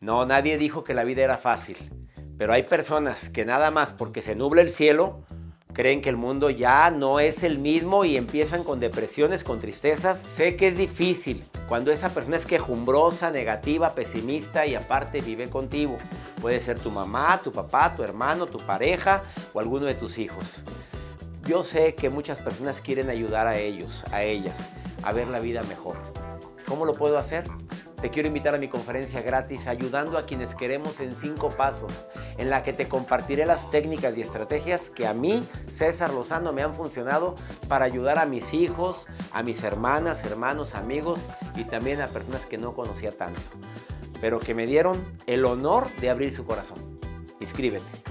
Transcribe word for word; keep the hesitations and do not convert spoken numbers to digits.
No, nadie dijo que la vida era fácil, pero hay personas que nada más porque se nubla el cielo, creen que el mundo ya no es el mismo y empiezan con depresiones, con tristezas. Sé que es difícil cuando esa persona es quejumbrosa, negativa, pesimista y aparte vive contigo. Puede ser tu mamá, tu papá, tu hermano, tu pareja o alguno de tus hijos. Yo sé que muchas personas quieren ayudar a ellos, a ellas, a ver la vida mejor. ¿Cómo lo puedo hacer? Te quiero invitar a mi conferencia gratis Ayudando a quienes queremos en cinco pasos, en la que te compartiré las técnicas y estrategias que a mí, César Lozano, me han funcionado para ayudar a mis hijos, a mis hermanas, hermanos, amigos y también a personas que no conocía tanto, pero que me dieron el honor de abrir su corazón. Inscríbete.